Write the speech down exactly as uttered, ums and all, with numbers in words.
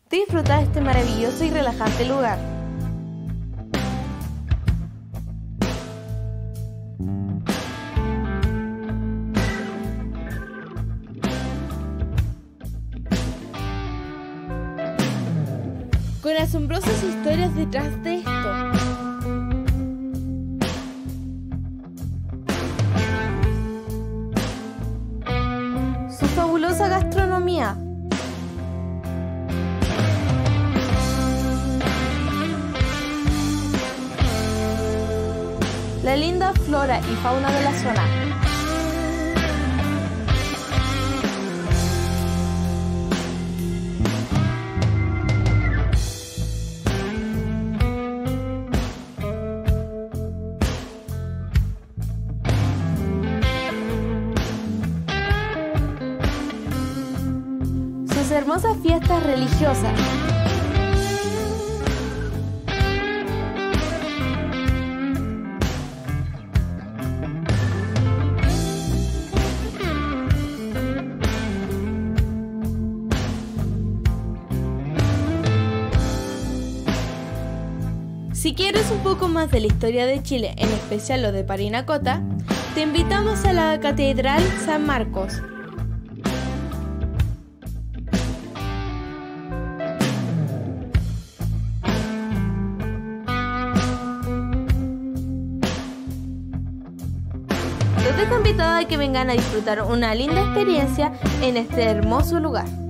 Disfruta de este maravilloso y relajante lugar. Con asombrosas historias detrás de esto. Su fabulosa gastronomía. La linda flora y fauna de la zona. Sus hermosas fiestas religiosas. Si quieres un poco más de la historia de Chile, en especial lo de Parinacota, te invitamos a la Catedral San Marcos. Los dejo invitados a que vengan a disfrutar una linda experiencia en este hermoso lugar.